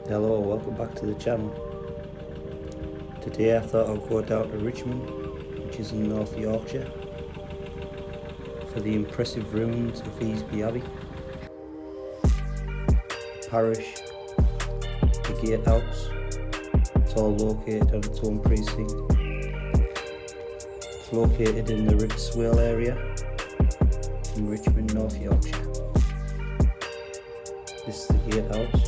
Hello, welcome back to the channel. Today I thought I'd go down to Richmond, which is in North Yorkshire, for the impressive ruins of Easby Abbey, parish, the gatehouse. It's all located on its own precinct. It's located in the River Swale area in Richmond, North Yorkshire. This is the gatehouse.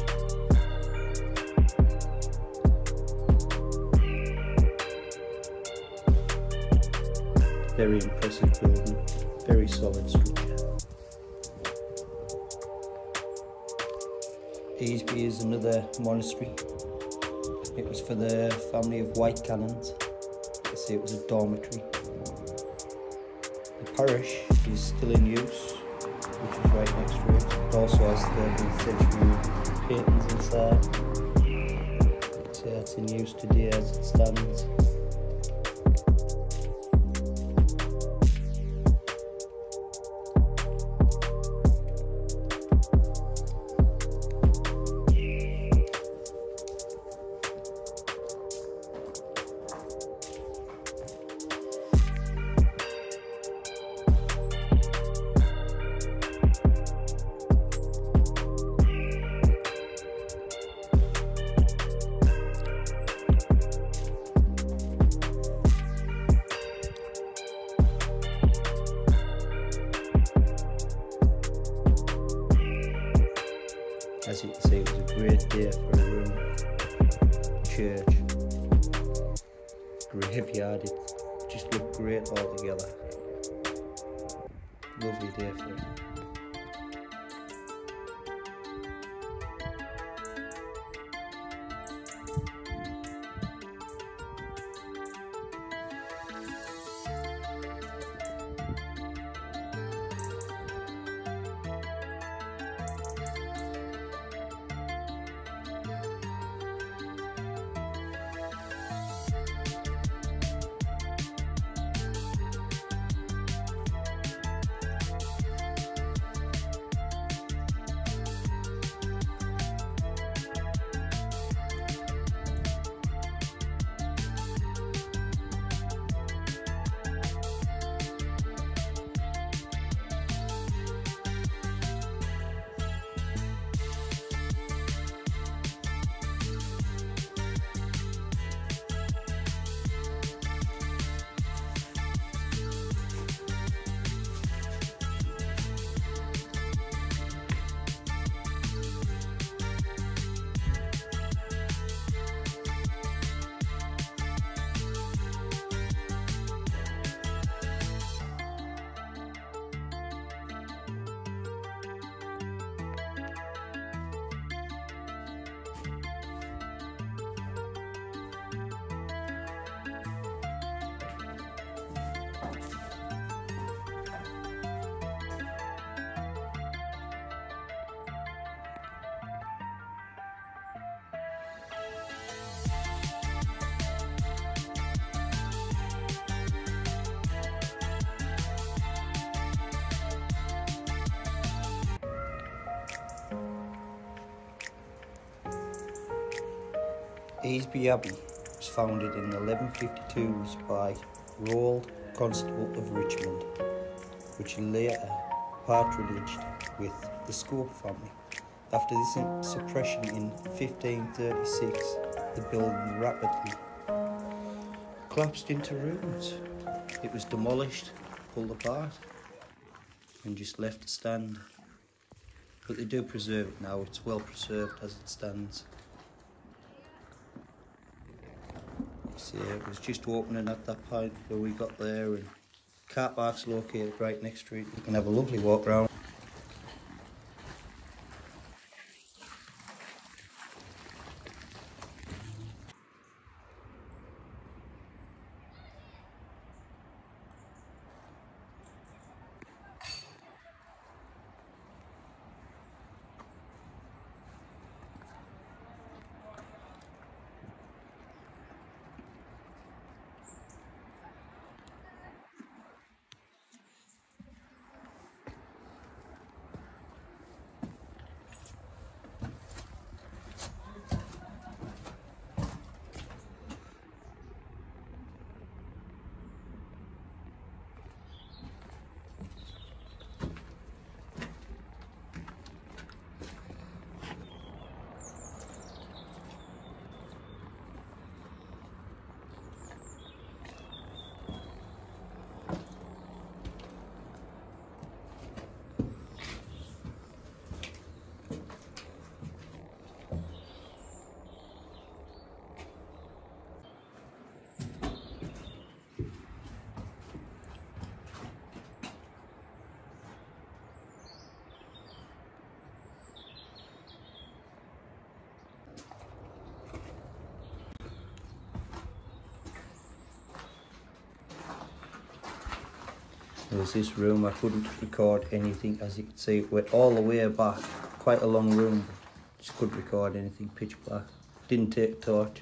Very impressive building, very solid structure. Easby is another monastery. It was for the family of white canons. They say it was a dormitory. The parish is still in use, which is right next to it. It also has 13th century paintings inside. So it's in use today as it stands. As you can see, it was a great day for a room, church, graveyard. It just looked great all together. Lovely day for it. Easby Abbey was founded in 1152 by Roald, Constable of Richmond, which later patronaged with the Scrope family. After this suppression in 1536, the building rapidly collapsed into ruins. It was demolished, pulled apart, and just left to stand. But they do preserve it now. It's well preserved as it stands. So it was just opening at that point where we got there, and car park's located right next to it. You can have a lovely walk around. There's this room, I couldn't record anything. As you can see, it went all the way back, quite a long room, just couldn't record anything, pitch black. Didn't take a torch.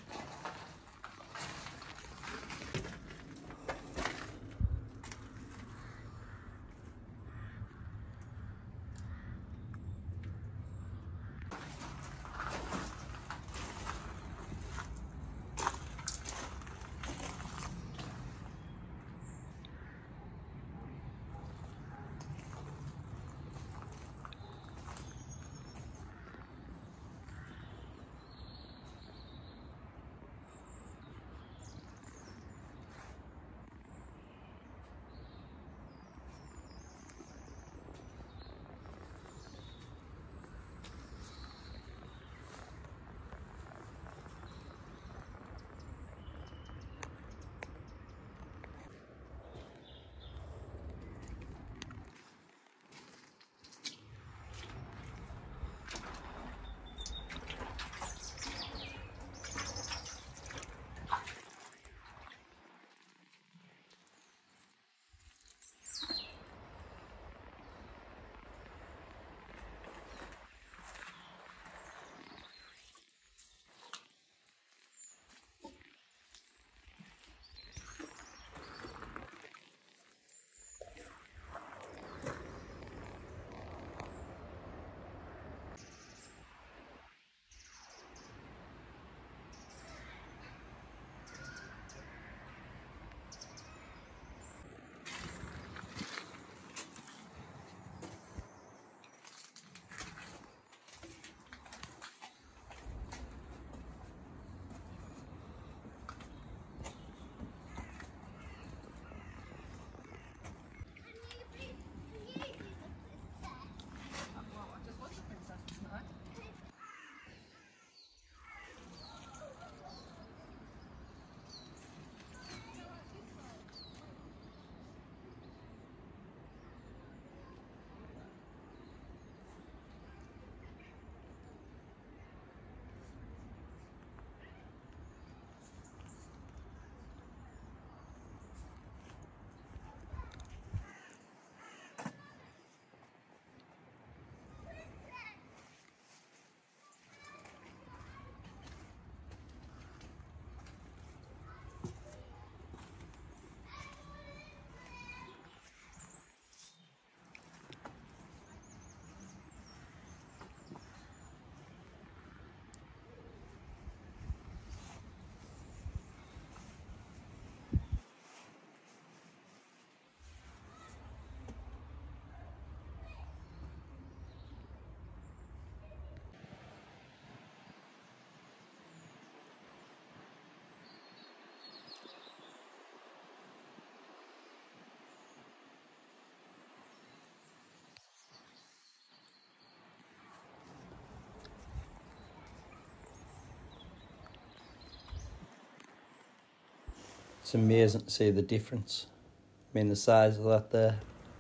It's amazing to see the difference. I mean, the size of that there.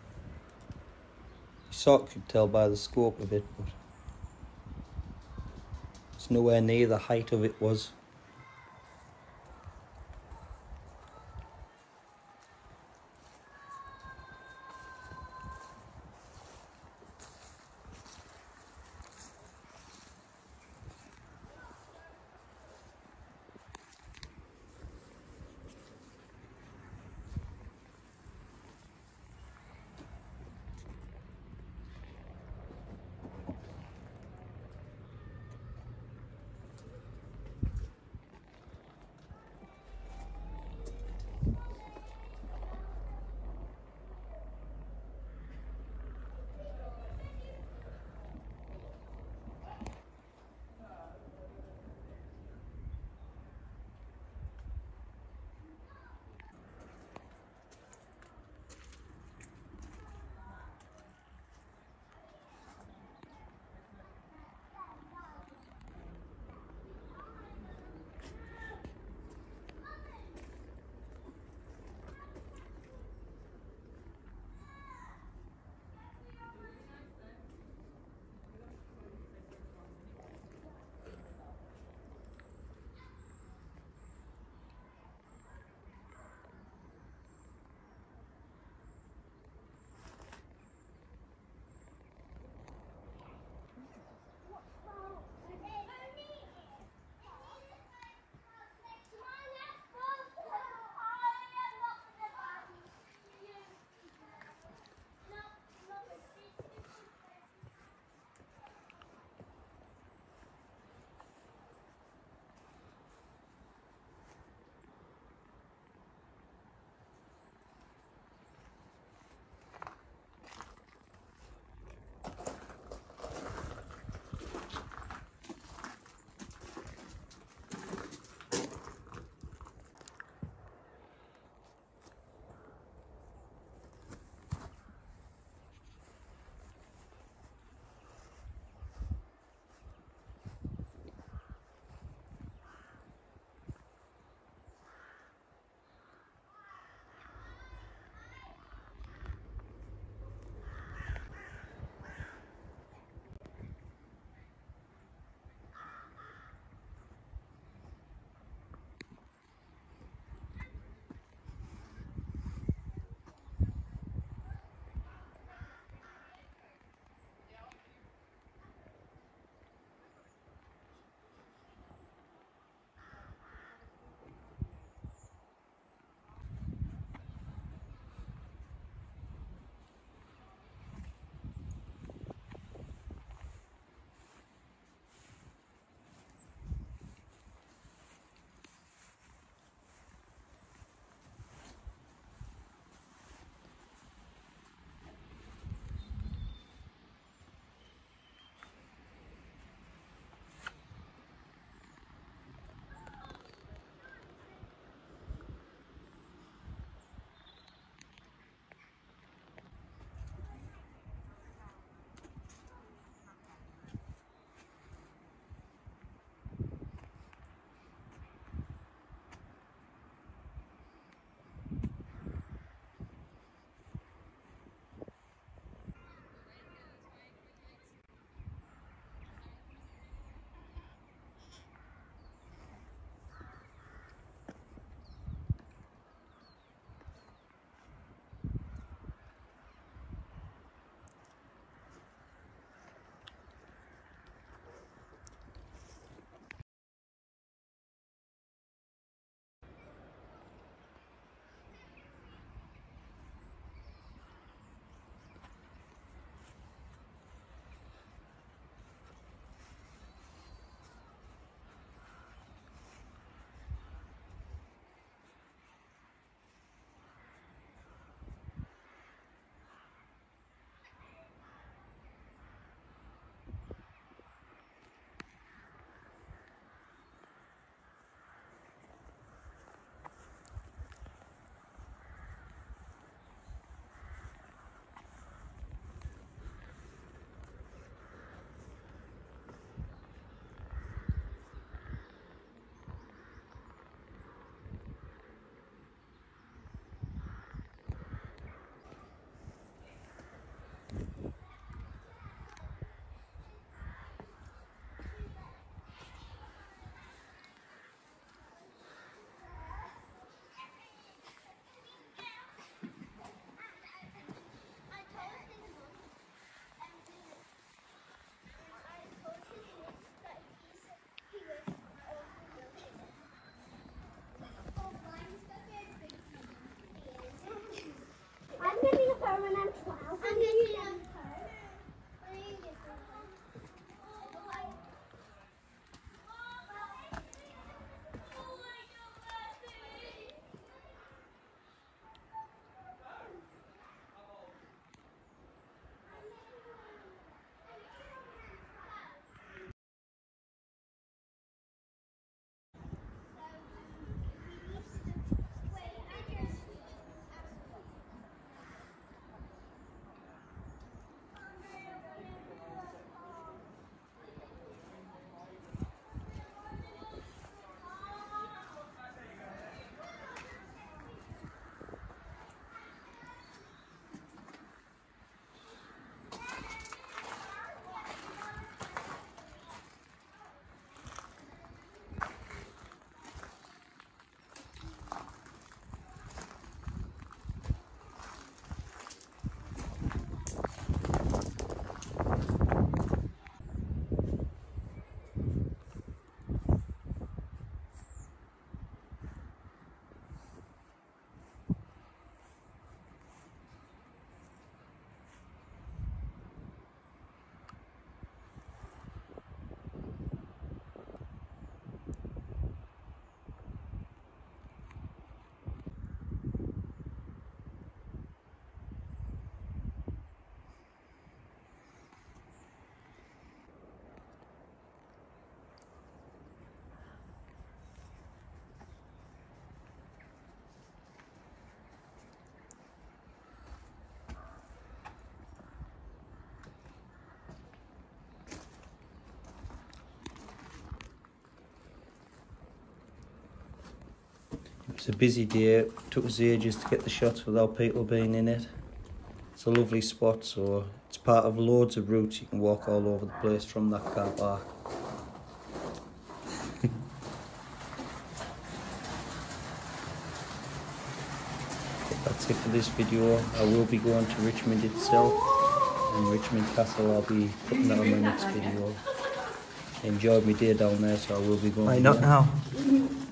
You sort of could tell by the scope of it, but it's nowhere near the height of it was. It's a busy day. It took us ages to get the shots without people being in it. It's a lovely spot, so it's part of loads of routes. You can walk all over the place from that car park. That's it for this video. I will be going to Richmond itself, and Richmond Castle I'll be putting that on my next video. I enjoyed my day down there, so I will be going. Why not now?